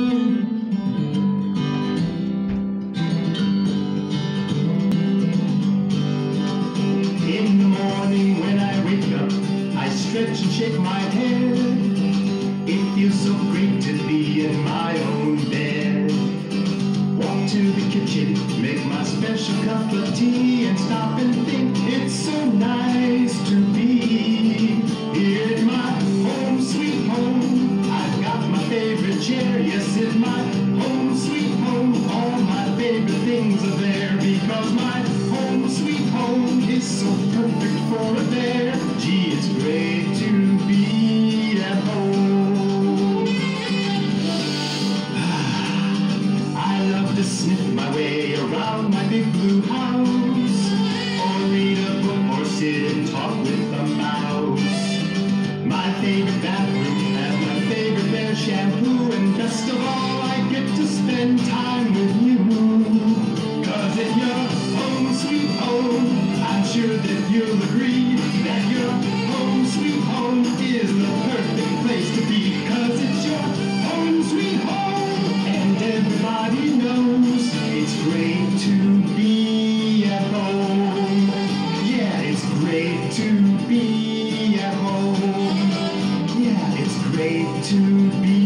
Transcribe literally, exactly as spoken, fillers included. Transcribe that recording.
In the morning when I wake up, I stretch and shake my head. It feels so great to be in my own bed. Walk to the kitchen, make my special cup of tea, and stop and think it's so nice to be here in my home sweet home. I've got my favorite chair, yes, in my home sweet home. All my favorite things are there because my home sweet home is so perfect for a bear. Gee, it's great to be at home. I love to sniff my way around my big blue house, or read a book, or sit and talk with a mouse. My favorite bathroom has my favorite bear shampoo, and best of all, I get to spend time with you. Cause in your home sweet home, I'm sure that you'll agree that your home sweet home is the perfect place to be. Cause it's your home sweet home, and everybody knows it's great to be at home. Yeah, it's great to be at home. Yeah, it's great to be